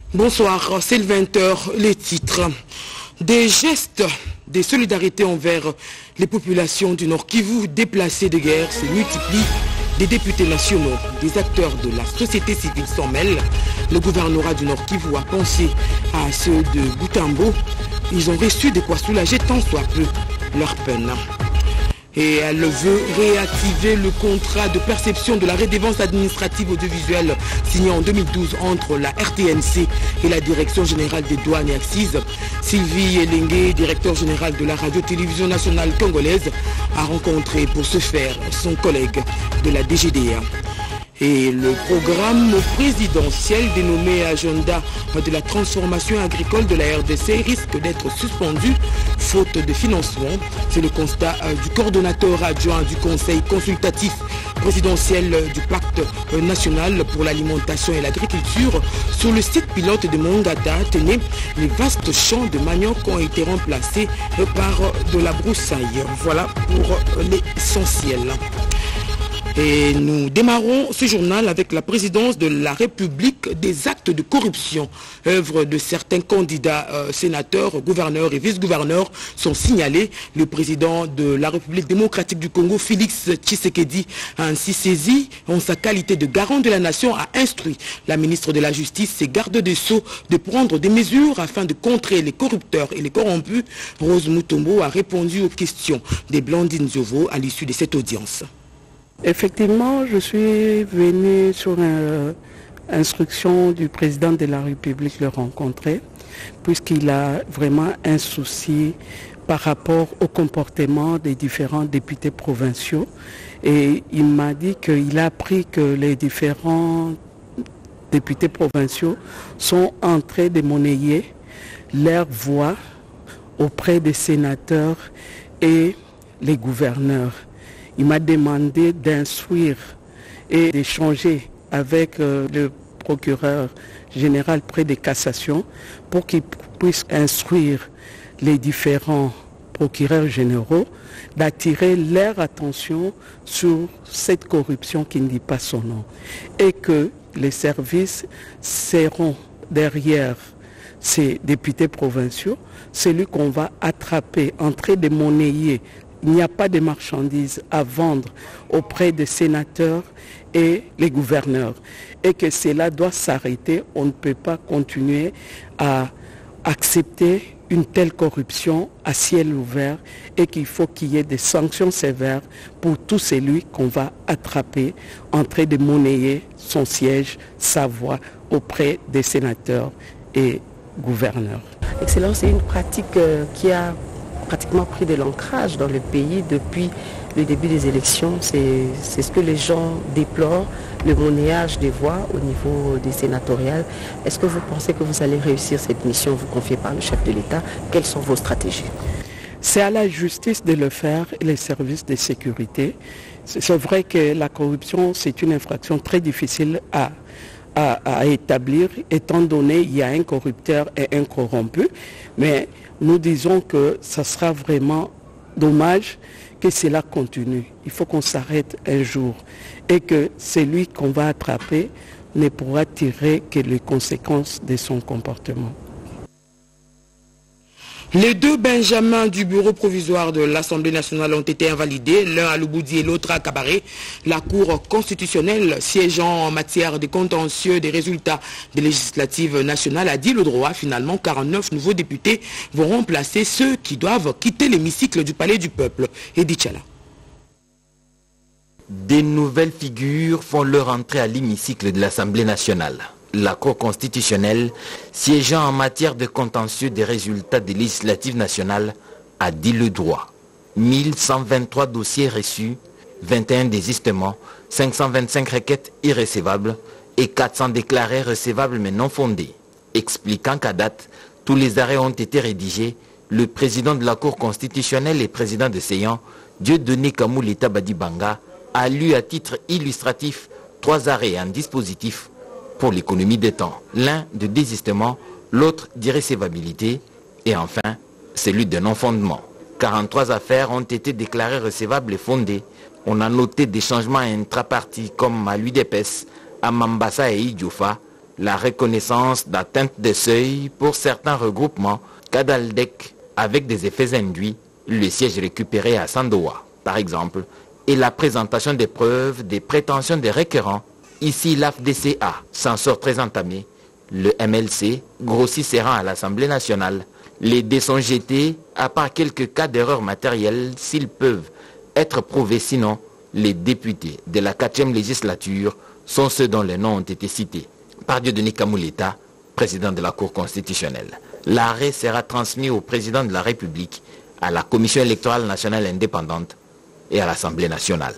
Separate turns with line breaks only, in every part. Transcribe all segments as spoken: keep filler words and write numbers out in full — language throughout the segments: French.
Bonsoir, c'est le vingt heures, les titres. Des gestes de solidarité envers les populations du Nord Kivu déplacées de guerre se multiplient. Des députés nationaux, des acteurs de la société civile s'en mêlent. Le gouvernorat du Nord Kivu a pensé à ceux de Butembo. Ils ont reçu de quoi soulager tant soit peu leur peine. Et elle veut réactiver le contrat de perception de la redevance administrative audiovisuelle signé en deux mille douze entre la R T N C et la Direction générale des douanes et accises. Sylvie Elengue, directeur général de la radio-télévision nationale congolaise, a rencontré pour ce faire son collègue de la D G D A. Et le programme présidentiel dénommé Agenda de la transformation agricole de la R D C risque d'être suspendu faute de financement. C'est le constat du coordonnateur adjoint du Conseil consultatif présidentiel du Pacte national pour l'alimentation et l'agriculture. Sur le site pilote de Mongata, tenez, les vastes champs de manioc ont été remplacés par de la broussaille. Voilà pour l'essentiel. Et nous démarrons ce journal avec la présidence de la République des actes de corruption. Œuvre de certains candidats euh, sénateurs, gouverneurs et vice-gouverneurs sont signalés. Le président de la République démocratique du Congo, Félix Tshisekedi, a ainsi saisi en sa qualité de garant de la nation, a instruit la ministre de la Justice et garde des Sceaux de prendre des mesures afin de contrer les corrupteurs et les corrompus. Rose Mutombo a répondu aux questions des Blandine Zovo à l'issue de cette audience.
Effectivement, je suis venu sur une instruction du président de la République le rencontrer, puisqu'il a vraiment un souci par rapport au comportement des différents députés provinciaux. Et il m'a dit qu'il a appris que les différents députés provinciaux sont en train de monnayer leur voix auprès des sénateurs et les gouverneurs. Il m'a demandé d'instruire et d'échanger avec euh, le procureur général près des cassations pour qu'il puisse instruire les différents procureurs généraux d'attirer leur attention sur cette corruption qui ne dit pas son nom et que les services seront derrière ces députés provinciaux, celui qu'on va attraper en train de monnayer. Il n'y a pas de marchandises à vendre auprès des sénateurs et les gouverneurs. Et que cela doit s'arrêter. On ne peut pas continuer à accepter une telle corruption à ciel ouvert et qu'il faut qu'il y ait des sanctions sévères pour tout celui qu'on va attraper en train de monnayer son siège, sa voix auprès des sénateurs et gouverneurs.
Excellence, c'est une pratique euh, qui a pratiquement pris de l'ancrage dans le pays depuis le début des élections. C'est ce que les gens déplorent, le monnayage des voix au niveau des sénatoriales. Est-ce que vous pensez que vous allez réussir cette mission vous confiée par le chef de l'État? Quelles sont vos stratégies?
C'est à la justice de le faire et les services de sécurité. C'est vrai que la corruption, c'est une infraction très difficile à À, à établir, étant donné qu'il y a un corrupteur et un corrompu. Mais nous disons que ça sera vraiment dommage que cela continue. Il faut qu'on s'arrête un jour et que celui qu'on va attraper ne pourra tirer que les conséquences de son comportement.
Les deux Benjamins du bureau provisoire de l'Assemblée nationale ont été invalidés, l'un à Louboudi et l'autre à Kabaré. La Cour constitutionnelle, siégeant en matière de contentieux des résultats des législatives nationales, a dit le droit. Finalement, quarante-neuf nouveaux députés vont remplacer ceux qui doivent quitter l'hémicycle du Palais du Peuple. Edith Chala.
Des nouvelles figures font leur entrée à l'hémicycle de l'Assemblée nationale. La Cour constitutionnelle, siégeant en matière de contentieux des résultats des législatives nationales, a dit le droit. mille cent vingt-trois dossiers reçus, vingt et un désistements, cinq cent vingt-cinq requêtes irrécevables et quatre cents déclarées recevables mais non fondées. Expliquant qu'à date, tous les arrêts ont été rédigés, le président de la Cour constitutionnelle et président de séance, Dieudonné Kamouleta Badibanga, a lu à titre illustratif trois arrêts en dispositif pour l'économie des temps. L'un de désistement, l'autre d'irrécevabilité et enfin celui de non-fondement. quarante-trois affaires ont été déclarées recevables et fondées. On a noté des changements intrapartis comme à l'U D P E S, à Mambasa et Idiofa, la reconnaissance d'atteinte de seuil pour certains regroupements, Kadaldec avec des effets induits, le siège récupéré à Sandoa, par exemple, et la présentation des preuves des prétentions des requérants. Ici, l'A F D C A s'en sort très entamé. Le M L C grossit ses rangs à l'Assemblée nationale. Les dés sont jetés, à part quelques cas d'erreurs matérielles, s'ils peuvent être prouvés. Sinon, les députés de la quatrième législature sont ceux dont les noms ont été cités par Dieudonné Kamouleta, président de la Cour constitutionnelle. L'arrêt sera transmis au président de la République, à la Commission électorale nationale indépendante et à l'Assemblée nationale.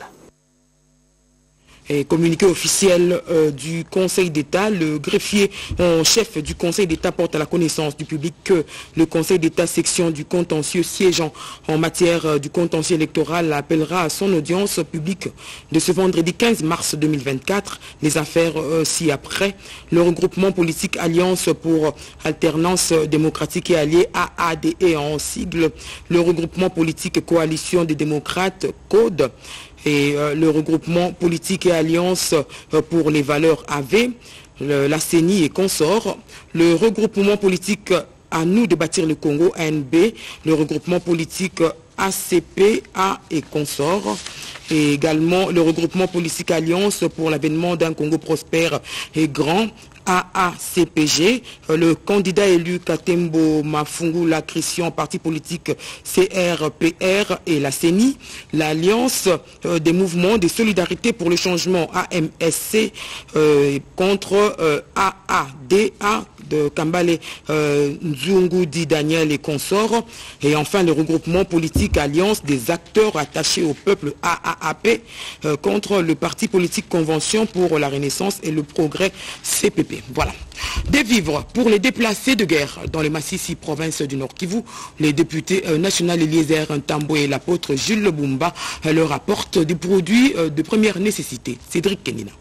Et communiqué officiel euh, du Conseil d'État, le greffier en chef du Conseil d'État porte à la connaissance du public que le Conseil d'État section du contentieux siégeant en matière euh, du contentieux électoral appellera à son audience publique de ce vendredi quinze mars deux mille vingt-quatre les affaires euh, ci-après. Le regroupement politique Alliance pour Alternance démocratique et alliée A A D E en sigle, le regroupement politique Coalition des démocrates Code, et euh, le regroupement politique et alliance euh, pour les valeurs A V, le, la C E N I et consorts, le regroupement politique à nous de bâtir le Congo A N B, le regroupement politique A C P A et consorts, et également le regroupement politique Alliance pour l'avènement d'un Congo prospère et grand, A A C P G, le candidat élu Katembo Mafungula Christian, parti politique C R P R et la C E N I, l'Alliance euh, des mouvements de solidarité pour le changement A M S C euh, contre euh, A A D A de Kambale euh, Nzungu Di Daniel et consorts, et enfin le regroupement politique Alliance des acteurs attachés au peuple A A A P euh, contre le parti politique Convention pour la Renaissance et le Progrès C P P. Voilà. Des vivres pour les déplacés de guerre dans les Massissi, province du Nord Kivu. Les députés euh, nationaux Eliezer Ntambo et l'apôtre Jules Bumba euh, leur apportent des produits euh, de première nécessité. Cédric Kenina.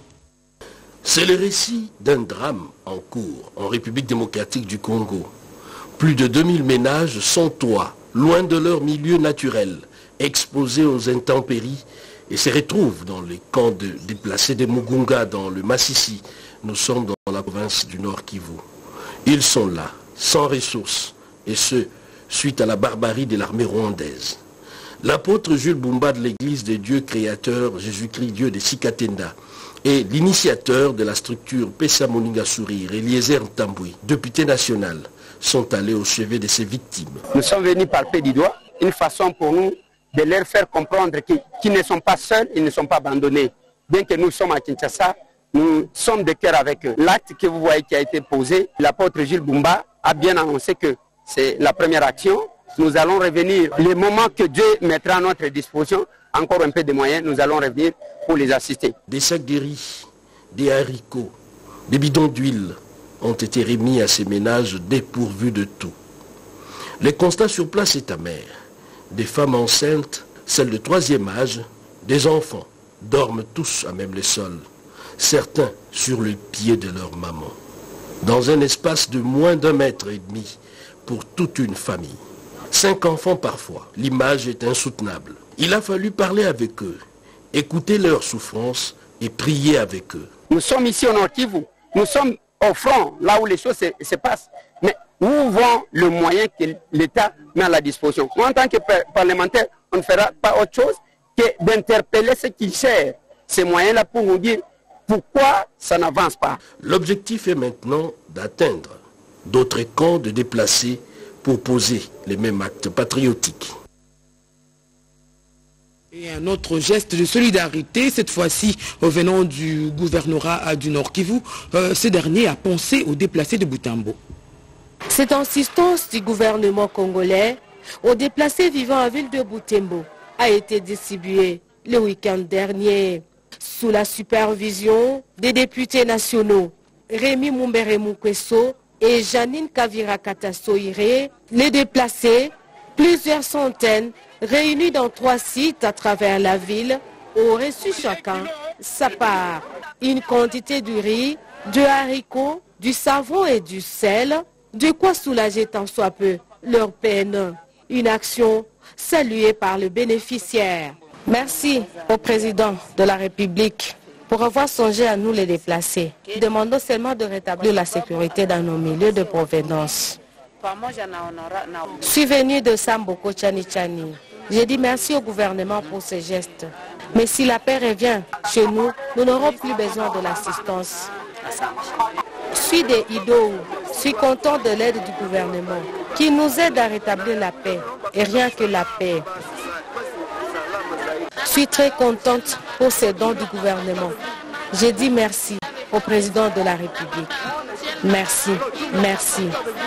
C'est le récit d'un drame en cours en République démocratique du Congo. Plus de deux mille ménages sans toit, loin de leur milieu naturel, exposés aux intempéries et se retrouvent dans les camps de déplacés de Mugunga dans le Massissi. Nous sommes dans la province du Nord Kivu. Ils sont là, sans ressources, et ce, suite à la barbarie de l'armée rwandaise. L'apôtre Jules Bumba de l'église des dieux créateurs, Jésus-Christ, Dieu de Sikatenda, et l'initiateur de la structure Pesa Moninga Sourire, Eliezer Ntamboui, député national, sont allés au chevet de ces victimes.
Nous sommes venus palper du doigt, une façon pour nous de leur faire comprendre qu'ils ne sont pas seuls, ils ne sont pas abandonnés. Bien que nous sommes à Kinshasa, nous sommes de cœur avec eux. L'acte que vous voyez qui a été posé, l'apôtre Jules Bumba a bien annoncé que c'est la première action. Nous allons revenir, le moment que Dieu mettra à notre disposition, encore un peu de moyens, nous allons revenir pour les assister.
Des sacs de riz, des haricots, des bidons d'huile ont été remis à ces ménages dépourvus de tout. Le constat sur place est amer. Des femmes enceintes, celles de troisième âge, des enfants, dorment tous à même le sol, certains sur le pied de leur maman, dans un espace de moins d'un mètre et demi pour toute une famille. Cinq enfants parfois, l'image est insoutenable. Il a fallu parler avec eux, écouter leurs souffrances et prier avec eux.
Nous sommes ici au Nord Kivu, nous sommes au front, là où les choses se, se passent. Mais où vont le moyen que l'État met à la disposition? Moi, en tant que parlementaire, on ne fera pas autre chose que d'interpeller ceux qui gèrent ces moyens-là pour nous dire pourquoi ça n'avance pas.
L'objectif est maintenant d'atteindre d'autres camps de déplacés pour poser les mêmes actes patriotiques.
Et un autre geste de solidarité, cette fois-ci venant du gouvernorat du Nord Kivu, euh, ce dernier a pensé aux déplacés de Butembo.
Cette insistance du gouvernement congolais aux déplacés vivant à ville de Butembo a été distribuée le week-end dernier sous la supervision des députés nationaux Rémi Mumbere Mukweso et Janine Kavira Katasoire. Les déplacés, plusieurs centaines, réunis dans trois sites à travers la ville, ont reçu chacun sa part. Une quantité de riz, de haricots, du savon et du sel, de quoi soulager tant soit peu leur peine. Une action saluée par le bénéficiaire. Merci au président de la République pour avoir songé à nous les déplacer. Demandons seulement de rétablir la sécurité dans nos milieux de provenance. Je suis venu de Samboko Chani Chani. J'ai dit merci au gouvernement pour ces gestes. Mais si la paix revient chez nous, nous n'aurons plus besoin de l'assistance. Je suis des Ido. Je suis content de l'aide du gouvernement qui nous aide à rétablir la paix. Et rien que la paix. Je suis très contente pour ces dons du gouvernement. J'ai dit merci au président de la République. Merci, merci.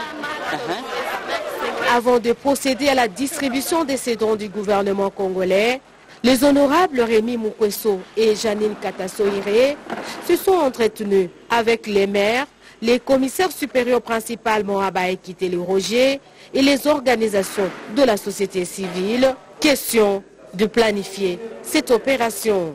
Avant de procéder à la distribution de ces dons du gouvernement congolais, les honorables Rémi Moukwesso et Janine Katasoire se sont entretenus avec les maires, les commissaires supérieurs principaux Mohaba Ekitele Roger et les organisations de la société civile. Question de planifier cette opération.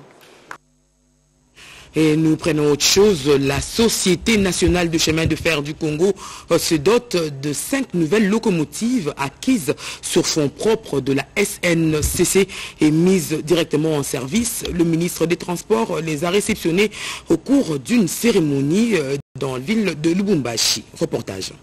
Et nous prenons autre chose. La Société nationale de chemin de fer du Congo se dote de cinq nouvelles locomotives acquises sur fonds propres de la S N C C et mises directement en service. Le ministre des Transports les a réceptionnées au cours d'une cérémonie dans la ville de Lubumbashi. Reportage.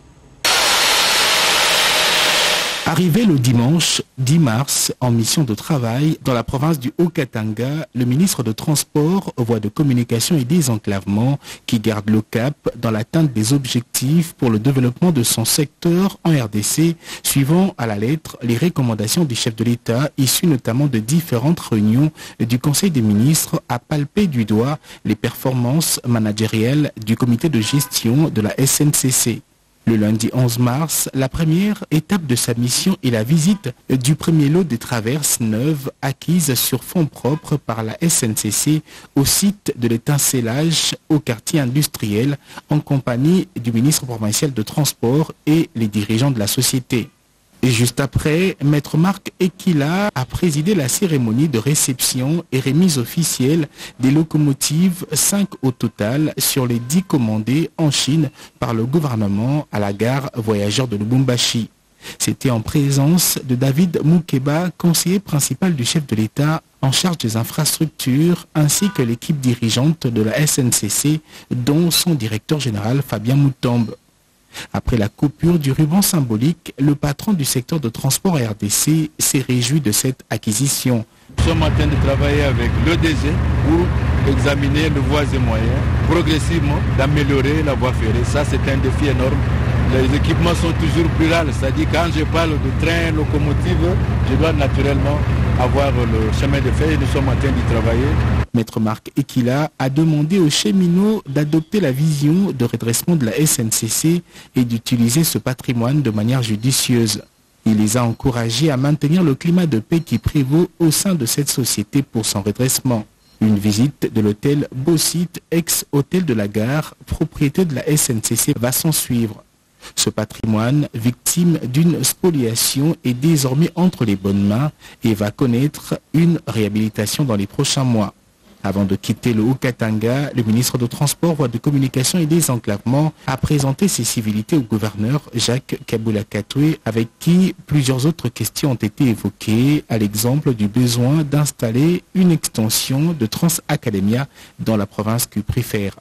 Arrivé le dimanche dix mars en mission de travail dans la province du Haut-Katanga, le ministre de Transport, Voies de communication et désenclavement qui garde le cap dans l'atteinte des objectifs pour le développement de son secteur en R D C, suivant à la lettre les recommandations du chef de l'État issues notamment de différentes réunions du Conseil des ministres, a palpé du doigt les performances managérielles du comité de gestion de la S N C C. Le lundi onze mars, la première étape de sa mission est la visite du premier lot des traverses neuves acquises sur fonds propres par la S N C C au site de l'étincellage au quartier industriel en compagnie du ministre provincial de Transport et les dirigeants de la société. Et juste après, Maître Marc Ekila a présidé la cérémonie de réception et remise officielle des locomotives, cinq au total, sur les dix commandées en Chine par le gouvernement à la gare voyageur de Lubumbashi. C'était en présence de David Moukeba, conseiller principal du chef de l'État en charge des infrastructures, ainsi que l'équipe dirigeante de la S N C C, dont son directeur général Fabien Moutombe. Après la coupure du ruban symbolique, le patron du secteur de transport R D C s'est réjoui de cette acquisition.
Nous sommes en train de travailler avec l'E D G pour examiner les voies et moyens, progressivement d'améliorer la voie ferrée. Ça, c'est un défi énorme. Les équipements sont toujours plurales, c'est-à-dire quand je parle de train, locomotive, je dois naturellement avoir le chemin de fer et nous sommes en train d'y travailler.
Maître Marc Ekila a demandé aux cheminots d'adopter la vision de redressement de la S N C C et d'utiliser ce patrimoine de manière judicieuse. Il les a encouragés à maintenir le climat de paix qui prévaut au sein de cette société pour son redressement. Une visite de l'hôtel Beausite, ex-hôtel de la gare, propriété de la S N C C, va s'en suivre. Ce patrimoine, victime d'une spoliation, est désormais entre les bonnes mains et va connaître une réhabilitation dans les prochains mois. Avant de quitter le Haut-Katanga, le ministre de Transport, Voies de communication et désenclavement a présenté ses civilités au gouverneur Jacques Kabula-Katoué, avec qui plusieurs autres questions ont été évoquées, à l'exemple du besoin d'installer une extension de Trans-Academia dans la province qu'il préfère.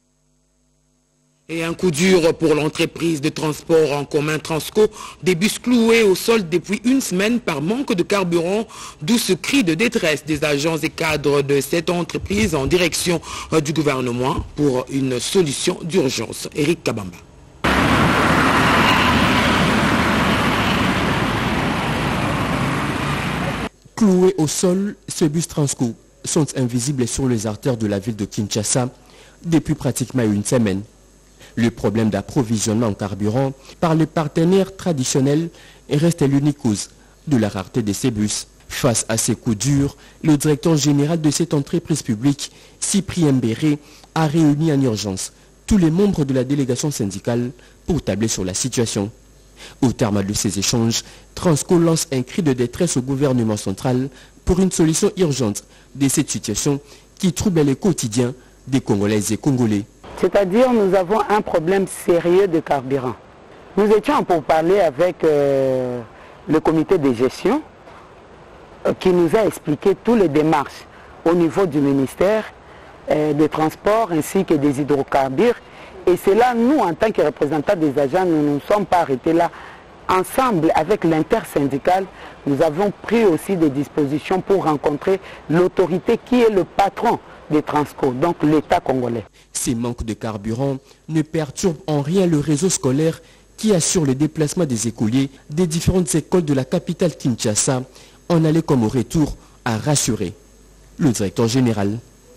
Et un coup dur pour l'entreprise de transport en commun Transco, des bus cloués au sol depuis une semaine par manque de carburant, d'où ce cri de détresse des agents et cadres de cette entreprise en direction du gouvernement pour une solution d'urgence. Eric Kabamba.
Cloués au sol, ces bus Transco sont invisibles sur les artères de la ville de Kinshasa depuis pratiquement une semaine. Le problème d'approvisionnement en carburant par les partenaires traditionnels reste l'unique cause de la rareté de ces bus. Face à ces coups durs, le directeur général de cette entreprise publique, Cyprien Béré, a réuni en urgence tous les membres de la délégation syndicale pour tabler sur la situation. Au terme de ces échanges, Transco lance un cri de détresse au gouvernement central pour une solution urgente de cette situation qui trouble le quotidien des Congolaises et Congolais.
C'est-à-dire nous avons un problème sérieux de carburant. Nous étions pour parler avec euh, le comité de gestion euh, qui nous a expliqué toutes les démarches au niveau du ministère euh, de transport ainsi que des hydrocarbures. Et c'est là, nous, en tant que représentants des agents, nous ne nous sommes pas arrêtés là. Ensemble, avec l'intersyndicale, nous avons pris aussi des dispositions pour rencontrer l'autorité qui est le patron des Transco, donc l'État congolais.
Ces manques de carburant ne perturbent en rien le réseau scolaire qui assure le déplacement des écoliers des différentes écoles de la capitale Kinshasa, en aller comme au retour, a rassuré le directeur général.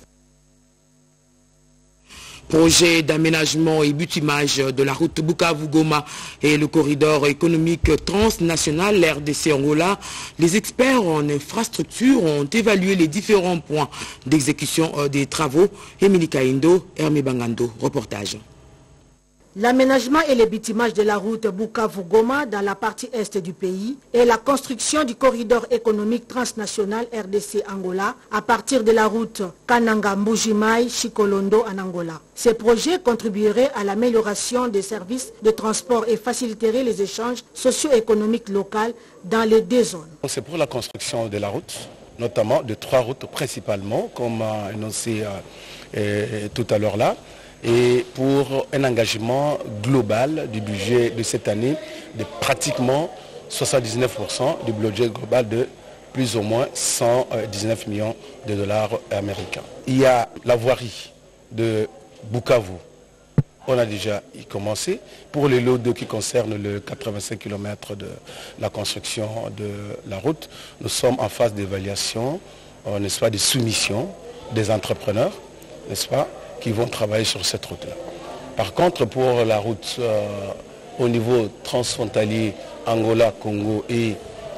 Projet d'aménagement et bitumage de la route Bukavu-Goma et le corridor économique transnational R D C-Angola, les experts en infrastructure ont évalué les différents points d'exécution des travaux. Émilie Kaindo, Hermé Bangando, reportage.
L'aménagement et le bitumage de la route Bukavu-Goma dans la partie est du pays et la construction du corridor économique transnational R D C-Angola à partir de la route Kananga-Mbujimai-Chikolondo en Angola. Ces projets contribueraient à l'amélioration des services de transport et faciliteraient les échanges socio-économiques locaux dans les deux zones.
C'est pour la construction de la route, notamment de trois routes principalement, comme a énoncé euh, euh, tout à l'heure là. Et pour un engagement global du budget de cette année de pratiquement soixante-dix-neuf pour cent du budget global de plus ou moins cent dix-neuf millions de dollars américains. Il y a la voirie de Bukavu. On a déjà y commencé. Pour les lots deux qui concernent le quatre-vingt-cinq kilomètres de la construction de la route, nous sommes en phase d'évaluation, n'est-ce pas, de soumission des entrepreneurs, n'est-ce pas, qui vont travailler sur cette route-là. Par contre, pour la route euh, au niveau transfrontalier Angola-Congo et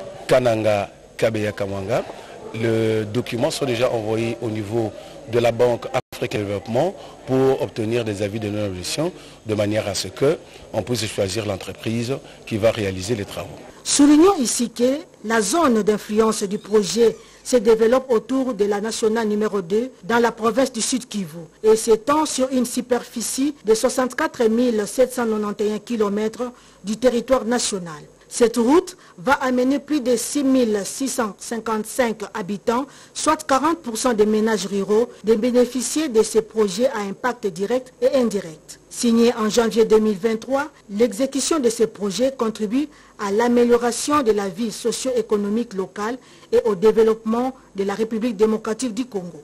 Kananga-Kabeya-Kamanga, les documents sont déjà envoyés au niveau de la Banque africaine de développement pour obtenir des avis de non-objection de manière à ce qu'on puisse choisir l'entreprise qui va réaliser les travaux.
Soulignons ici que la zone d'influence du projet se développe autour de la nationale numéro deux dans la province du Sud Kivu et s'étend sur une superficie de soixante-quatre mille sept cent quatre-vingt-onze kilomètres du territoire national. Cette route va amener plus de six mille six cent cinquante-cinq habitants, soit quarante pour cent des ménages ruraux, de bénéficier de ces projets à impact direct et indirect. Signé en janvier deux mille vingt-trois, l'exécution de ces projets contribue à l'amélioration de la vie socio-économique locale et au développement de la République démocratique du Congo.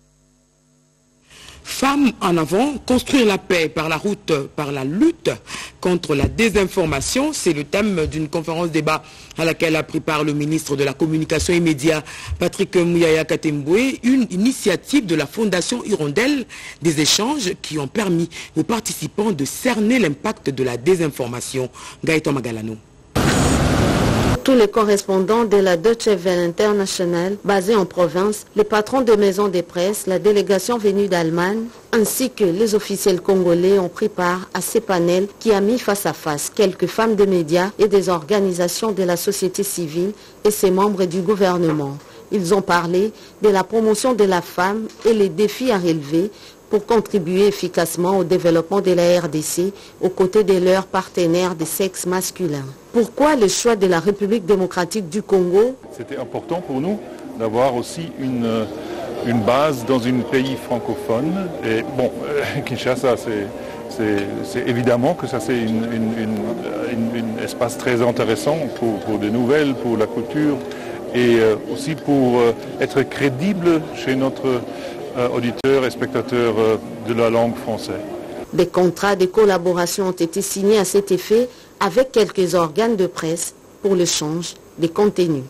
Femmes en avant, construire la paix par la route, par la lutte contre la désinformation, c'est le thème d'une conférence débat à laquelle a pris part le ministre de la Communication et Médias, Patrick Mouyaya Katemboué, une initiative de la Fondation Hirondelle, des échanges qui ont permis aux participants de cerner l'impact de la désinformation. Gaëtan Magalano.
Tous les correspondants de la Deutsche Welle International basés en province, les patrons de maisons de presse, la délégation venue d'Allemagne, ainsi que les officiels congolais ont pris part à ces panels qui a mis face à face quelques femmes de médias et des organisations de la société civile et ses membres du gouvernement. Ils ont parlé de la promotion de la femme et les défis à relever pour contribuer efficacement au développement de la R D C aux côtés de leurs partenaires de sexe masculin. Pourquoi le choix de la République démocratique du Congo?
C'était important pour nous d'avoir aussi une, une base dans un pays francophone. Et bon, Kinshasa, c'est évidemment que ça c'est un espace très intéressant pour, pour des nouvelles, pour la culture et euh, aussi pour euh, être crédible chez notre euh, auditeurs et spectateurs euh, de la langue française.
Des contrats de collaboration ont été signés à cet effet avec quelques organes de presse pour l'échange des contenus.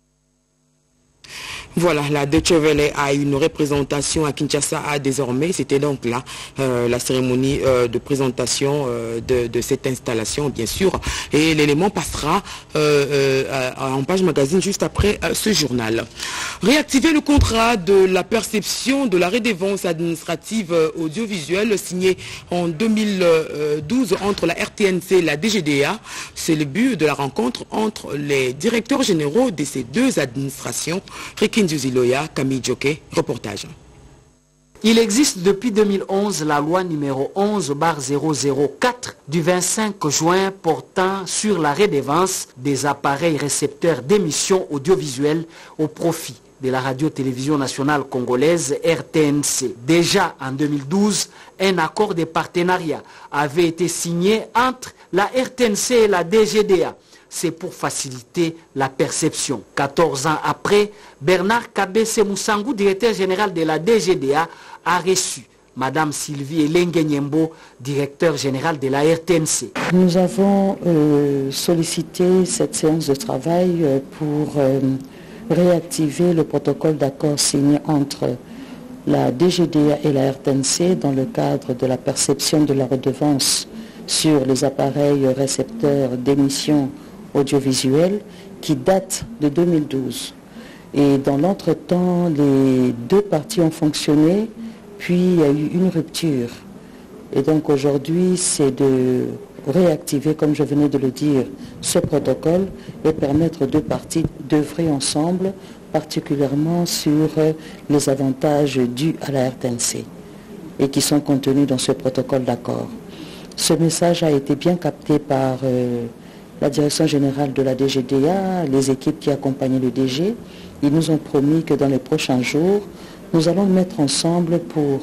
Voilà, la Deutsche Welle a une représentation à Kinshasa à désormais. C'était donc là euh, la cérémonie euh, de présentation euh, de, de cette installation, bien sûr. Et l'élément passera euh, euh, en page magazine juste après euh, ce journal. Réactiver le contrat de la perception de la redevance administrative euh, audiovisuelle signé en deux mille douze entre la R T N C et la D G D A. C'est le but de la rencontre entre les directeurs généraux de ces deux administrations. Ziloya, Camille Djoké, reportage.
Il existe depuis deux mille onze la loi numéro onze barre zéro zéro quatre du vingt-cinq juin portant sur la redevance des appareils récepteurs d'émissions audiovisuelles au profit de la radio-télévision nationale congolaise R T N C. Déjà en deux mille douze, un accord de partenariat avait été signé entre la R T N C et la D G D A. C'est pour faciliter la perception. quatorze ans après, Bernard Kabese Moussangou, directeur général de la D G D A, a reçu Madame Sylvie Elenge Nyembo, directeur général de la R T N C.
Nous avons euh, sollicité cette séance de travail euh, pour euh, réactiver le protocole d'accord signé entre la D G D A et la R T N C dans le cadre de la perception de la redevance sur les appareils récepteurs d'émissions audiovisuelles qui date de deux mille douze. Et dans l'entretemps, les deux parties ont fonctionné, puis il y a eu une rupture. Et donc aujourd'hui, c'est de réactiver, comme je venais de le dire, ce protocole et permettre aux deux parties d'œuvrer ensemble, particulièrement sur les avantages dus à la R T N C et qui sont contenus dans ce protocole d'accord. Ce message a été bien capté par euh, la direction générale de la D G D A, les équipes qui accompagnaient le D G. Ils nous ont promis que dans les prochains jours, nous allons mettre ensemble pour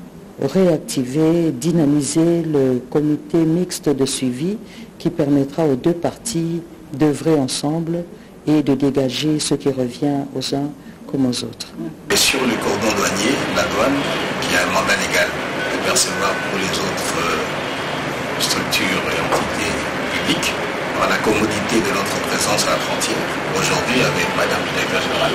réactiver, dynamiser le comité mixte de suivi qui permettra aux deux parties d'œuvrer ensemble et de dégager ce qui revient aux uns comme aux autres.
Et sur le cordon douanier, la douane, qui a un mandat légal de percevoir pour les autres euh, structures et entités publiques, par la commodité de notre présence à la frontière, aujourd'hui avec Madame le directeur général,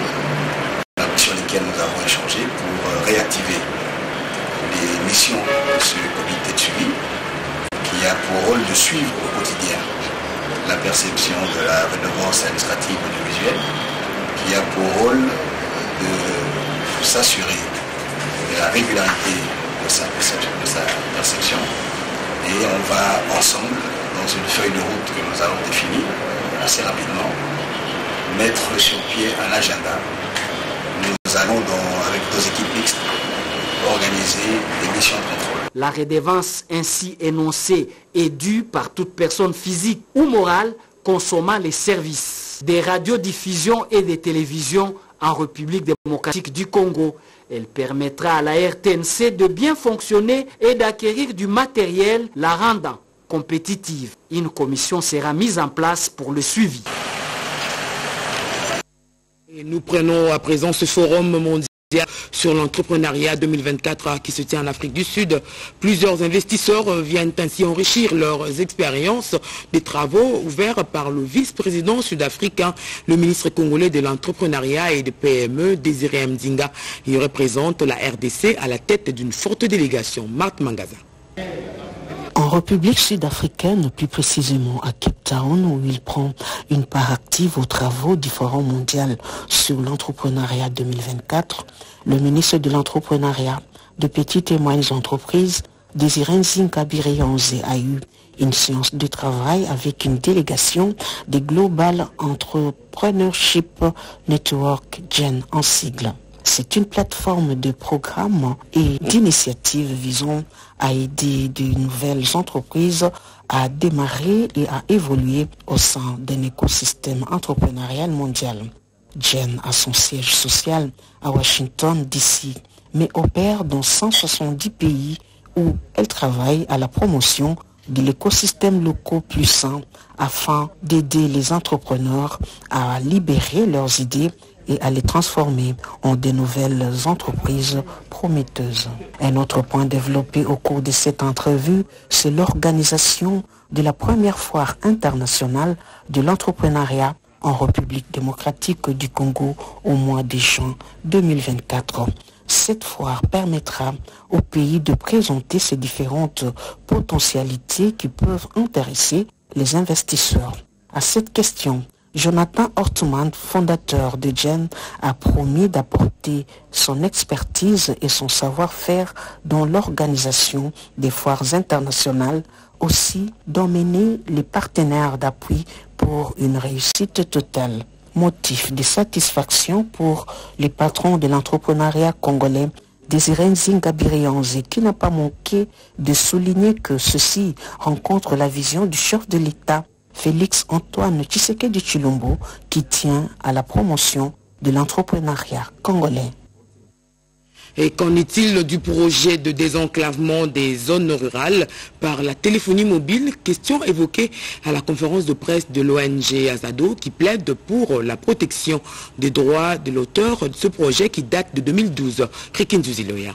sur lesquelles nous avons échangé pour euh, réactiver les missions de ce comité de suivi qui a pour rôle de suivre au quotidien la perception de la redevance administrative audiovisuelle, qui a pour rôle de s'assurer de la régularité de sa perception, de sa perception. Et on va ensemble, dans une feuille de route que nous allons définir assez rapidement, mettre sur pied un agenda. Nous allons, dans, avec nos équipes mixtes, organiser des missions de contrôle.
La redevance ainsi énoncée est due par toute personne physique ou morale consommant les services des radiodiffusions et des télévisions en République démocratique du Congo. Elle permettra à la R T N C de bien fonctionner et d'acquérir du matériel la rendant compétitive. Une commission sera mise en place pour le suivi.
Et nous prenons à présent ce forum mondial sur l'entrepreneuriat deux mille vingt-quatre qui se tient en Afrique du Sud. Plusieurs investisseurs viennent ainsi enrichir leurs expériences des travaux ouverts par le vice-président sud-africain, le ministre congolais de l'entrepreneuriat et des P M E, Désiré Mdinga. Il représente la R D C à la tête d'une forte délégation. Marthe Mangaza.
En République sud-africaine, plus précisément à Cape Town, où il prend une part active aux travaux du Forum mondial sur l'entrepreneuriat deux mille vingt-quatre, le ministre de l'entrepreneuriat, de petites et moyennes entreprises, Désiré Nzinkabirionze, a eu une séance de travail avec une délégation des Global Entrepreneurship Network, G E N en sigle. C'est une plateforme de programmes et d'initiatives visant à aider de nouvelles entreprises à démarrer et à évoluer au sein d'un écosystème entrepreneurial mondial. G E N a son siège social à Washington, D C, mais opère dans cent soixante-dix pays où elle travaille à la promotion de l'écosystème local plus sain afin d'aider les entrepreneurs à libérer leurs idées et à les transformer en de nouvelles entreprises prometteuses. Un autre point développé au cours de cette entrevue, c'est l'organisation de la première foire internationale de l'entrepreneuriat en République démocratique du Congo au mois de juin deux mille vingt-quatre. Cette foire permettra au pays de présenter ses différentes potentialités qui peuvent intéresser les investisseurs. À cette question, Jonathan Hortman, fondateur de G E N, a promis d'apporter son expertise et son savoir-faire dans l'organisation des foires internationales, aussi d'emmener les partenaires d'appui pour une réussite totale. Motif de satisfaction pour les patrons de l'entrepreneuriat congolais, Désiré Nzinkabirionze, qui n'a pas manqué de souligner que ceci rencontre la vision du chef de l'État, Félix Antoine Tshisekedi Tshilombo, qui tient à la promotion de l'entrepreneuriat congolais.
Et qu'en est-il du projet de désenclavement des zones rurales par la téléphonie mobile? Question évoquée à la conférence de presse de l'O N G Azado qui plaide pour la protection des droits de l'auteur de ce projet qui date de deux mille douze. Krikin Zuziloya.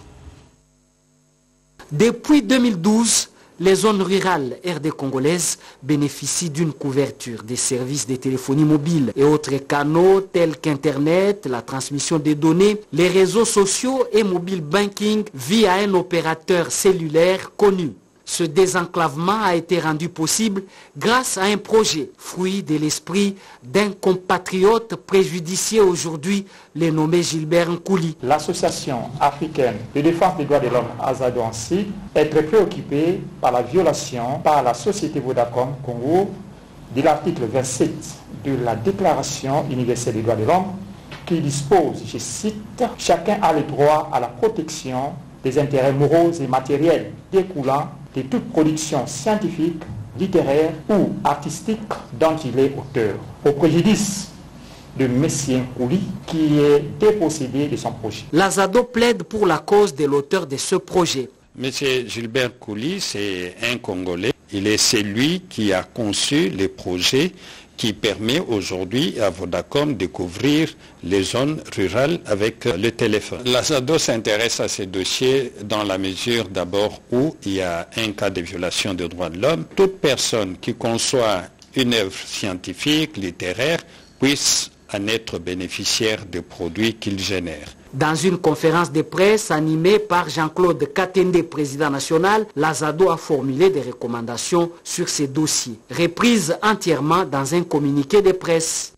Depuis deux mille douze, les zones rurales R D congolaises bénéficient d'une couverture des services de téléphonie mobile et autres canaux tels qu'Internet, la transmission des données, les réseaux sociaux et mobile banking via un opérateur cellulaire connu. Ce désenclavement a été rendu possible grâce à un projet, fruit de l'esprit d'un compatriote préjudicié aujourd'hui, le nommé Gilbert Nkouli.
L'association africaine de défense des droits de l'homme Azado ainsi est très préoccupée par la violation par la société Vodacom Congo de l'article vingt-sept de la Déclaration universelle des droits de l'homme qui dispose, je cite, « Chacun a le droit à la protection des intérêts moraux et matériels découlant de toute production scientifique, littéraire ou artistique dont il est auteur, au préjudice de M. Nkouli qui est dépossédé de son projet. »
L'Azado plaide pour la cause de l'auteur de ce projet.
M. Gilbert Nkouli, c'est un Congolais. Il est celui qui a conçu les projets qui permet aujourd'hui à Vodacom de couvrir les zones rurales avec le téléphone. L'Azado s'intéresse à ces dossiers dans la mesure d'abord où il y a un cas de violation des droits de l'homme. Toute personne qui conçoit une œuvre scientifique, littéraire, puisse en être bénéficiaire des produits qu'il génère.
Dans une conférence de presse animée par Jean-Claude Katende, président national, l'Azado a formulé des recommandations sur ces dossiers, reprises entièrement dans un communiqué de presse.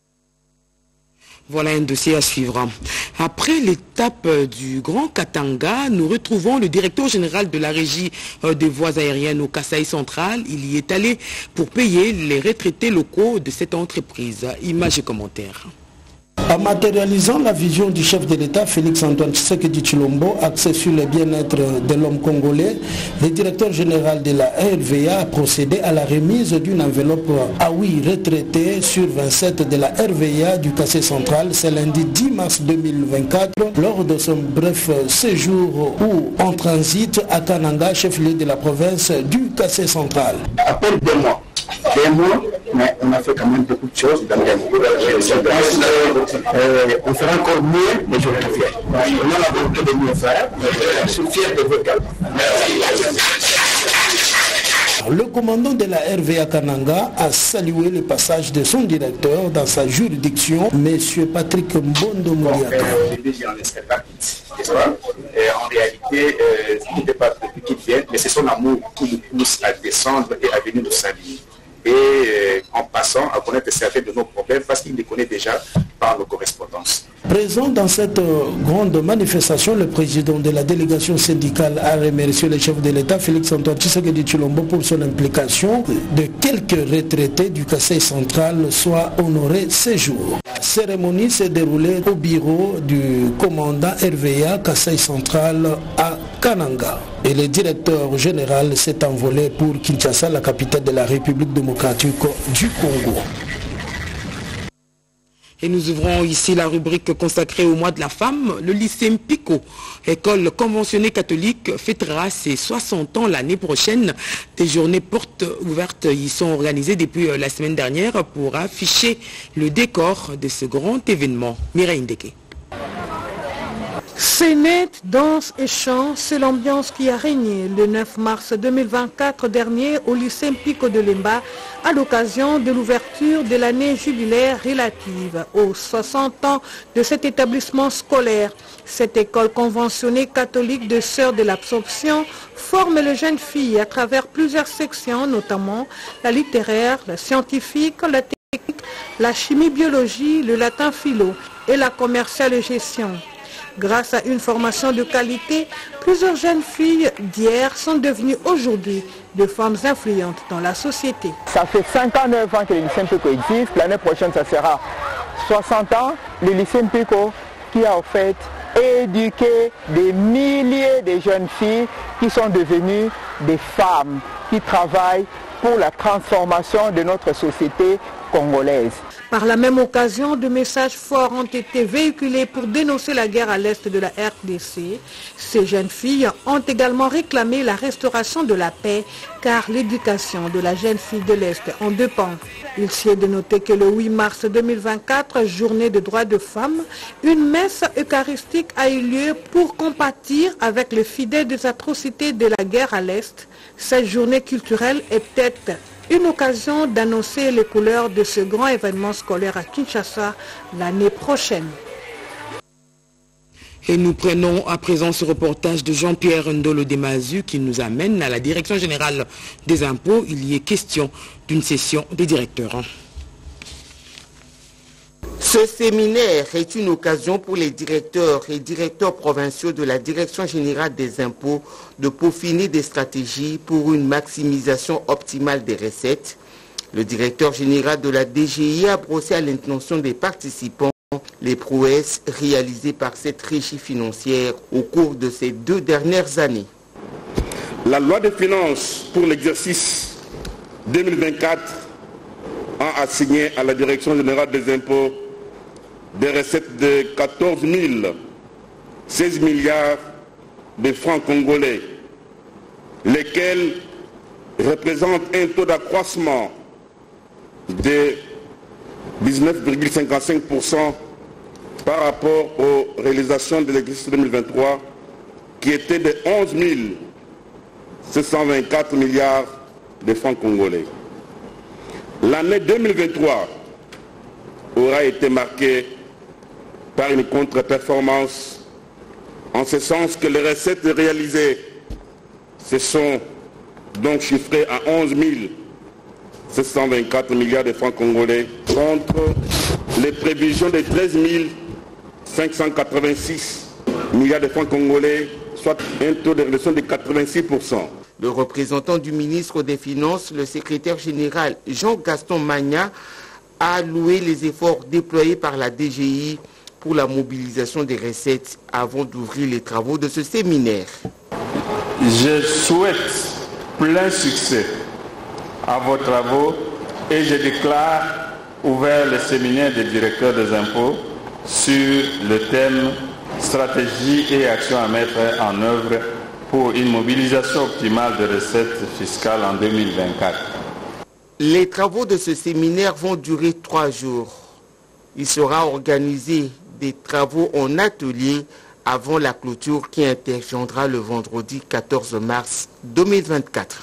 Voilà un dossier à suivre. Après l'étape du Grand Katanga, nous retrouvons le directeur général de la régie des voies aériennes au Kasaï central. Il y est allé pour payer les retraités locaux de cette entreprise. Images et commentaires.
En matérialisant la vision du chef de l'État, Félix-Antoine Tshisekedi Tshilombo, axé sur le bien-être de l'homme congolais, le directeur général de la R V A a procédé à la remise d'une enveloppe à huit retraités sur vingt-sept de la R V A du Kassai central, ce lundi dix mars deux mille vingt-quatre, lors de son bref séjour ou en transit à Kananga, chef-lieu de la province du Kassai central.
Après deux mois, deux mois, mais on a fait quand même beaucoup de choses dans les mois. Je pense qu'on fera encore mieux, mais je le fais. On a la volonté de mieux faire. Je suis fier de votre cadre.
Le commandant de la R V A Kananga a salué le passage de son directeur dans sa juridiction, M. Patrick Mbondo Mouliaka.
En réalité, ce n'était pas depuis qu'il vient, mais c'est son amour qui nous pousse à descendre et à venir nous saluer. Et euh, en passant à connaître certains de nos problèmes parce qu'il les connaît déjà par nos correspondances.
Présent dans cette euh, grande manifestation, le président de la délégation syndicale a remercié le chef de l'État, Félix-Antoine Tshisekedi Tshilombo, pour son implication de quelques retraités du Kassai central soient honorés ces jours. La cérémonie s'est déroulée au bureau du commandant R V A Kassai central à Kananga. Et le directeur général s'est envolé pour Kinshasa, la capitale de la République démocratique du Congo.
Et nous ouvrons ici la rubrique consacrée au mois de la femme. Le lycée Mpiko, école conventionnée catholique, fêtera ses soixante ans l'année prochaine. Des journées portes ouvertes y sont organisées depuis la semaine dernière pour afficher le décor de ce grand événement. Mireille Ndeke.
Scénette, danse et chant, c'est l'ambiance qui a régné le neuf mars deux mille vingt-quatre dernier au lycée Mpiko de Lemba à l'occasion de l'ouverture de l'année jubilaire relative aux soixante ans de cet établissement scolaire. Cette école conventionnée catholique de Sœurs de l'Absorption forme les jeunes filles à travers plusieurs sections, notamment la littéraire, la scientifique, la technique, la chimie-biologie, le latin philo et la commerciale et gestion. Grâce à une formation de qualité, plusieurs jeunes filles d'hier sont devenues aujourd'hui de femmes influentes dans la société.
Ça fait cinquante-neuf ans que le lycée Mpiko existe. L'année prochaine, ça sera soixante ans. Le lycée Mpiko qui a en fait éduqué des milliers de jeunes filles qui sont devenues des femmes qui travaillent pour la transformation de notre société congolaise.
Par la même occasion, de messages forts ont été véhiculés pour dénoncer la guerre à l'est de la R D C. Ces jeunes filles ont également réclamé la restauration de la paix, car l'éducation de la jeune fille de l'Est en dépend. Il s'y est de noter que le huit mars deux mille vingt-quatre, journée des droits de femmes, une messe eucharistique a eu lieu pour compatir avec les fidèles des atrocités de la guerre à l'Est. Cette journée culturelle est peut-être une occasion d'annoncer les couleurs de ce grand événement scolaire à Kinshasa l'année prochaine.
Et nous prenons à présent ce reportage de Jean-Pierre Ndolo Demazu qui nous amène à la Direction générale des impôts. Il y est question d'une session des directeurs.
Ce séminaire est une occasion pour les directeurs et directeurs provinciaux de la Direction générale des impôts de peaufiner des stratégies pour une maximisation optimale des recettes. Le directeur général de la D G I a brossé à l'intention des participants les prouesses réalisées par cette régie financière au cours de ces deux dernières années.
La loi de finances pour l'exercice deux mille vingt-quatre a assigné à la Direction générale des impôts des recettes de quatorze mille seize milliards de francs congolais, lesquels représentent un taux d'accroissement de dix-neuf virgule cinquante-cinq pour cent par rapport aux réalisations de l'exercice deux mille vingt-trois qui étaient de onze mille sept cent vingt-quatre milliards de francs congolais. L'année deux mille vingt-trois aura été marquée par une contre-performance, en ce sens que les recettes réalisées se sont donc chiffrées à onze mille sept cent vingt-quatre milliards de francs congolais contre les prévisions de treize mille cinq cent quatre-vingt-six milliards de francs congolais, soit un taux de réduction de quatre-vingt-six pour cent.
Le représentant du ministre des Finances, le secrétaire général Jean-Gaston Magna, a loué les efforts déployés par la D G I pour la mobilisation des recettes avant d'ouvrir les travaux de ce séminaire.
Je souhaite plein succès à vos travaux et je déclare ouvert le séminaire des directeurs des impôts sur le thème stratégie et actions à mettre en œuvre pour une mobilisation optimale de recettes fiscales en deux mille vingt-quatre.
Les travaux de ce séminaire vont durer trois jours. Il sera organisé des travaux en atelier avant la clôture qui interviendra le vendredi quatorze mars deux mille vingt-quatre.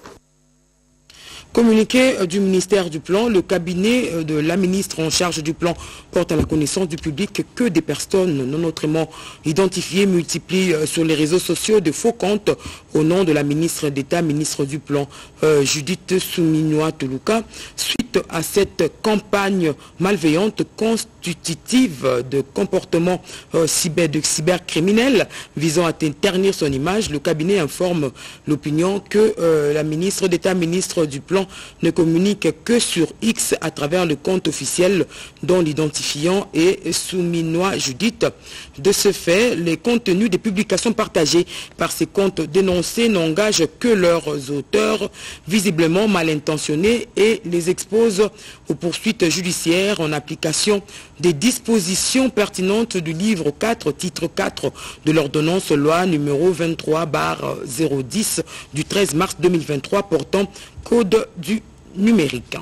Communiqué du ministère du Plan, le cabinet de la ministre en charge du plan porte à la connaissance du public que des personnes non autrement identifiées multiplient sur les réseaux sociaux de faux comptes au nom de la ministre d'État, ministre du Plan, euh, Judith Suminwa-Tuluka, suite à cette campagne malveillante constitutive de comportements euh, cyber, de cybercriminels visant à ternir son image. Le cabinet informe l'opinion que euh, la ministre d'État, ministre du Plan, ne communique que sur X à travers le compte officiel dont l'identifiant est Suminwa Judith. De ce fait, les contenus des publications partagées par ces comptes dénoncés n'engagent que leurs auteurs, visiblement mal intentionnés, et les exposent aux poursuites judiciaires en application des dispositions pertinentes du livre quatre, titre quatre de l'ordonnance loi numéro vingt-trois barre zéro dix du treize mars deux mille vingt-trois portant Code du numérique.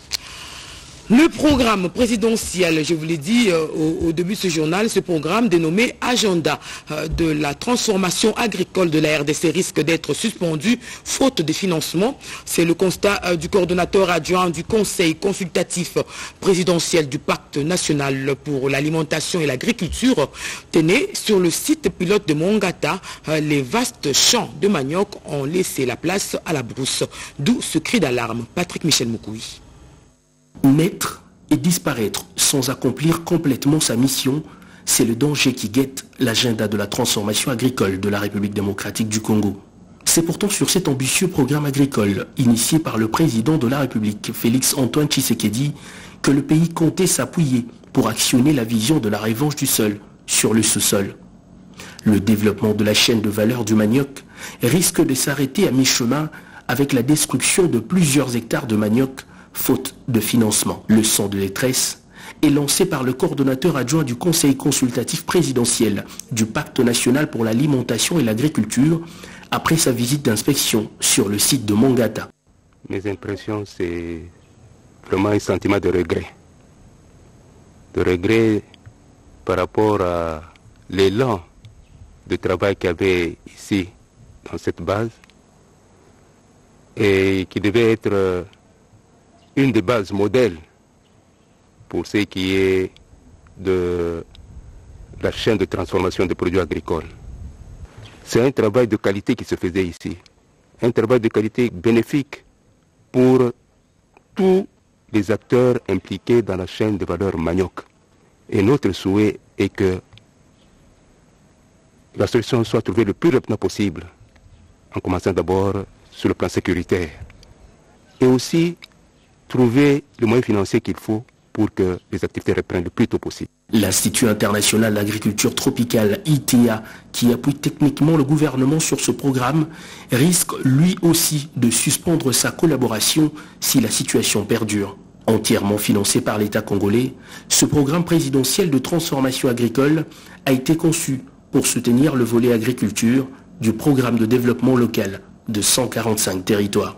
Le programme présidentiel, je vous l'ai dit euh, au, au début de ce journal, ce programme dénommé Agenda euh, de la transformation agricole de la R D C risque d'être suspendu faute de financement. C'est le constat euh, du coordonnateur adjoint du Conseil consultatif présidentiel du Pacte national pour l'alimentation et l'agriculture. Tenez, sur le site pilote de Mongata, euh, les vastes champs de manioc ont laissé la place à la brousse. D'où ce cri d'alarme. Patrick Michel Moukoui.
Naître et disparaître sans accomplir complètement sa mission, c'est le danger qui guette l'agenda de la transformation agricole de la République démocratique du Congo. C'est pourtant sur cet ambitieux programme agricole, initié par le président de la République, Félix Antoine Tshisekedi, que le pays comptait s'appuyer pour actionner la vision de la revanche du sol sur le sous-sol. Le développement de la chaîne de valeur du manioc risque de s'arrêter à mi-chemin avec la destruction de plusieurs hectares de manioc, faute de financement. Le sang de détresse est lancé par le coordonnateur adjoint du Conseil consultatif présidentiel du Pacte national pour l'alimentation et l'agriculture après sa visite d'inspection sur le site de Mongata.
Mes impressions, c'est vraiment un sentiment de regret. De regret par rapport à l'élan de travail qu'il y avait ici, dans cette base, et qui devait être une des bases modèles pour ce qui est de la chaîne de transformation des produits agricoles. C'est un travail de qualité qui se faisait ici, un travail de qualité bénéfique pour tous les acteurs impliqués dans la chaîne de valeur manioc. Et notre souhait est que la solution soit trouvée le plus rapidement possible, en commençant d'abord sur le plan sécuritaire, et aussi trouver le moyen financier qu'il faut pour que les activités reprennent le plus tôt possible.
L'Institut international d'agriculture tropicale I T A, qui appuie techniquement le gouvernement sur ce programme, risque lui aussi de suspendre sa collaboration si la situation perdure. Entièrement financé par l'État congolais, ce programme présidentiel de transformation agricole a été conçu pour soutenir le volet agriculture du programme de développement local de cent quarante-cinq territoires.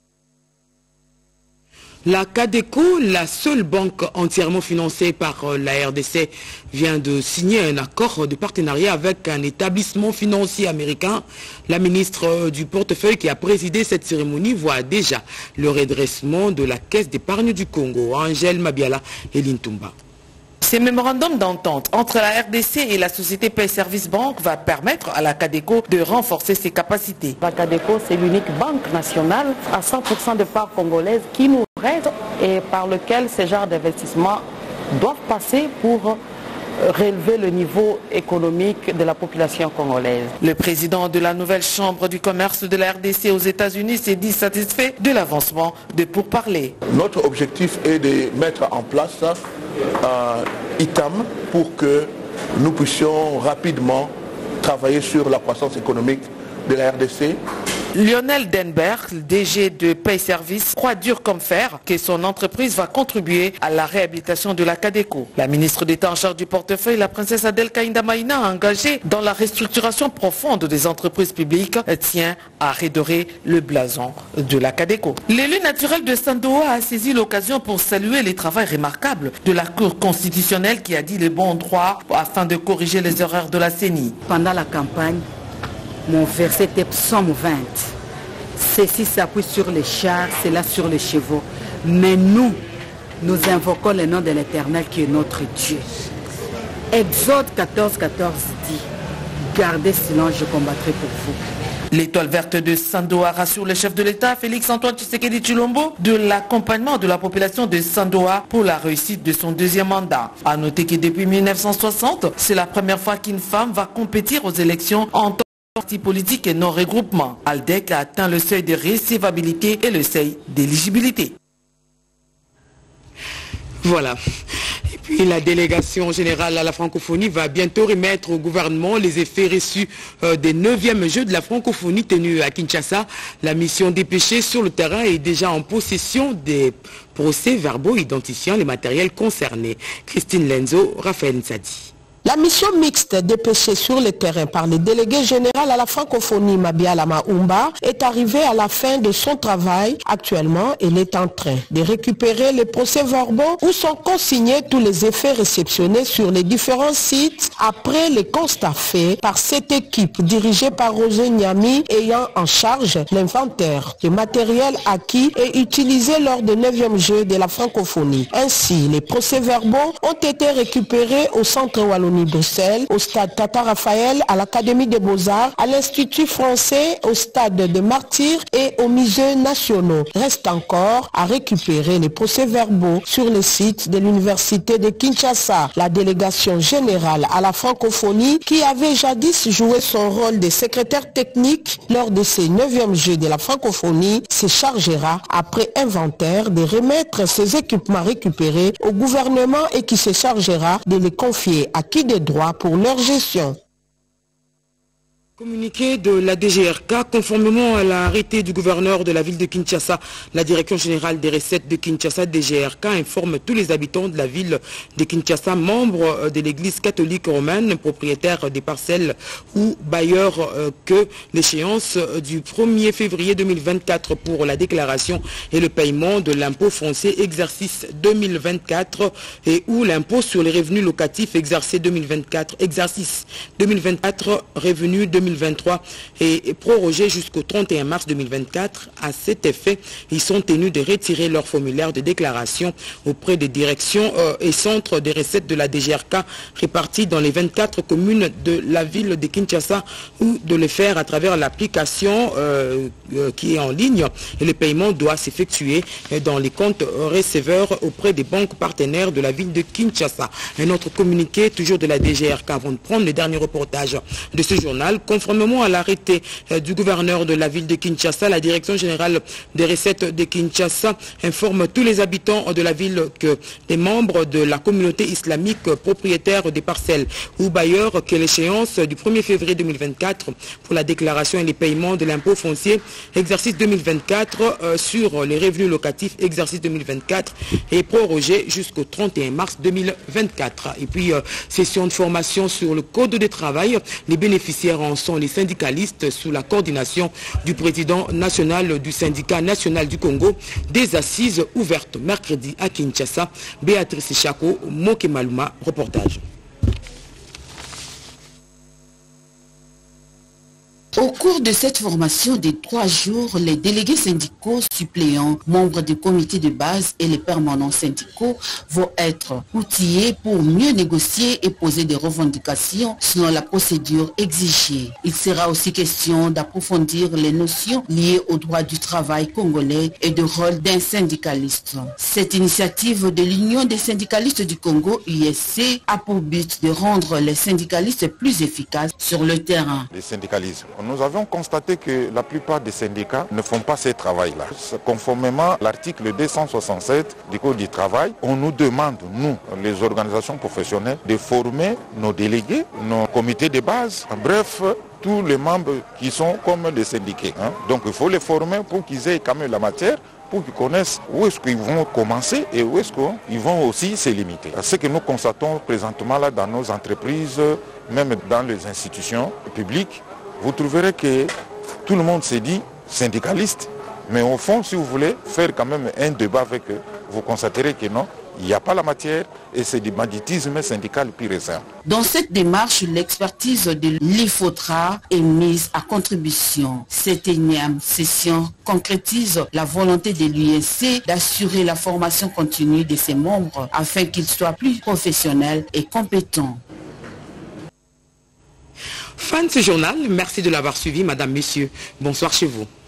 La CADECO, la seule banque entièrement financée par la R D C, vient de signer un accord de partenariat avec un établissement financier américain. La ministre du portefeuille qui a présidé cette cérémonie voit déjà le redressement de la Caisse d'épargne du Congo. Angèle Mabiala et Lintumba.
Ce mémorandum d'entente entre la R D C et la société Pay Service Bank va permettre à la CADECO de renforcer ses capacités.
La CADECO, c'est l'unique banque nationale à cent pour cent de parts congolaises qui nous reste et par lequel ces genres d'investissements doivent passer pour relever le niveau économique de la population congolaise.
Le président de la nouvelle chambre du commerce de la R D C aux États-Unis s'est dit satisfait de l'avancement de pourparlers.
Notre objectif est de mettre en place un I T A M pour que nous puissions rapidement travailler sur la croissance économique de la R D C.
Lionel Denberg, le D G de Pay Service, croit dur comme fer que son entreprise va contribuer à la réhabilitation de la CADECO. La ministre d'État en charge du portefeuille, la princesse Adèle Kainda Maïna, engagée dans la restructuration profonde des entreprises publiques, tient à redorer le blason de la CADECO. L'élu naturel de Sandoa a saisi l'occasion pour saluer les travaux remarquables de la Cour constitutionnelle qui a dit les bons droits afin de corriger les erreurs de la C E N I.
Pendant la campagne, mon verset était Psaume vingt. Ceci s'appuie sur les chars, cela sur les chevaux. Mais nous, nous invoquons le nom de l'Éternel qui est notre Dieu. Exode quatorze, quatorze dit, gardez silence, je combattrai pour vous.
L'étoile verte de Sandoa rassure le chef de l'État, Félix Antoine Tshisekedi Tshilombo, de l'accompagnement de la population de Sandoa pour la réussite de son deuxième mandat. A noter que depuis mille neuf cent soixante, c'est la première fois qu'une femme va compétir aux élections en tant parti politique et non-regroupement. Aldec a atteint le seuil de recevabilité et le seuil d'éligibilité.
Voilà. Et puis la délégation générale à la francophonie va bientôt remettre au gouvernement les effets reçus euh, des neuvièmes Jeux de la francophonie tenus à Kinshasa. La mission dépêchée sur le terrain est déjà en possession des procès-verbaux identifiant les matériels concernés. Christine Lenzo, Raphaël Nsadi.
La mission mixte dépêchée sur le terrain par le délégué général à la francophonie Mabiala Maumba est arrivée à la fin de son travail. Actuellement, elle est en train de récupérer les procès-verbaux où sont consignés tous les effets réceptionnés sur les différents sites après les constats faits par cette équipe dirigée par Rosé Niami ayant en charge l'inventaire du matériel acquis et utilisé lors des neuvièmes Jeux de la francophonie. Ainsi, les procès-verbaux ont été récupérés au centre Wallonie Bruxelles, au stade Tata Raphaël, à l'Académie des Beaux-Arts, à l'Institut français, au stade de Martyrs et aux musées nationaux. Reste encore à récupérer les procès-verbaux sur le site de l'Université de Kinshasa. La délégation générale à la francophonie, qui avait jadis joué son rôle de secrétaire technique lors de ces neuvièmes Jeux de la francophonie, se chargera, après inventaire, de remettre ces équipements récupérés au gouvernement et qui se chargera de les confier à qui des droits pour leur gestion.
Communiqué de la D G R K, conformément à l'arrêté du gouverneur de la ville de Kinshasa, la Direction générale des recettes de Kinshasa, D G R K, informe tous les habitants de la ville de Kinshasa, membres de l'église catholique romaine, propriétaires des parcelles ou bailleurs, que l'échéance du premier février deux mille vingt-quatre pour la déclaration et le paiement de l'impôt foncier exercice deux mille vingt-quatre et ou l'impôt sur les revenus locatifs exercé deux mille vingt-quatre, exercice deux mille vingt-quatre, revenus deux mille vingt-trois et prorogé jusqu'au trente et un mars deux mille vingt-quatre. À cet effet, ils sont tenus de retirer leur formulaire de déclaration auprès des directions euh, et centres des recettes de la D G R K répartis dans les vingt-quatre communes de la ville de Kinshasa, ou de le faire à travers l'application euh, euh, qui est en ligne, et le paiement doit s'effectuer dans les comptes receveurs auprès des banques partenaires de la ville de Kinshasa. Un autre communiqué, toujours de la D G R K, avant de prendre le dernier reportage de ce journal. Conformément à l'arrêté du gouverneur de la ville de Kinshasa, la Direction générale des recettes de Kinshasa informe tous les habitants de la ville que les membres de la communauté islamique propriétaires des parcelles ou bailleurs que l'échéance du premier février deux mille vingt-quatre pour la déclaration et les paiements de l'impôt foncier exercice deux mille vingt-quatre euh, sur les revenus locatifs exercice deux mille vingt-quatre est prorogé jusqu'au trente et un mars deux mille vingt-quatre. Et puis, euh, session de formation sur le code de travail. Les bénéficiaires en sont les syndicalistes sous la coordination du président national du syndicat national du Congo. Des assises ouvertes mercredi à Kinshasa. Béatrice Chako, Moke Maluma, reportage.
Au cours de cette formation de trois jours, les délégués syndicaux suppléants, membres du comité de base et les permanents syndicaux vont être outillés pour mieux négocier et poser des revendications selon la procédure exigée. Il sera aussi question d'approfondir les notions liées au droit du travail congolais et du rôle d'un syndicaliste. Cette initiative de l'Union des syndicalistes du Congo, U S C, a pour but de rendre les syndicalistes plus efficaces sur le terrain.
Les syndicalistes. Nous avons constaté que la plupart des syndicats ne font pas ce travail-là. Conformément à l'article deux cent soixante-sept du Code du travail, on nous demande, nous, les organisations professionnelles, de former nos délégués, nos comités de base, bref, tous les membres qui sont comme des syndiqués. Hein. Donc il faut les former pour qu'ils aient quand même la matière, pour qu'ils connaissent où est-ce qu'ils vont commencer et où est-ce qu'ils vont aussi se limiter. Ce que nous constatons présentement là dans nos entreprises, même dans les institutions publiques, vous trouverez que tout le monde s'est dit syndicaliste, mais au fond, si vous voulez faire quand même un débat avec eux, vous constaterez que non, il n'y a pas la matière et c'est du banditisme syndical pur et simple.
Dans cette démarche, l'expertise de l'I F O T R A est mise à contribution. Cette énième session concrétise la volonté de l'U S C d'assurer la formation continue de ses membres afin qu'ils soient plus professionnels et compétents.
Fin de ce journal, merci de l'avoir suivi, madame, messieurs. Bonsoir chez vous.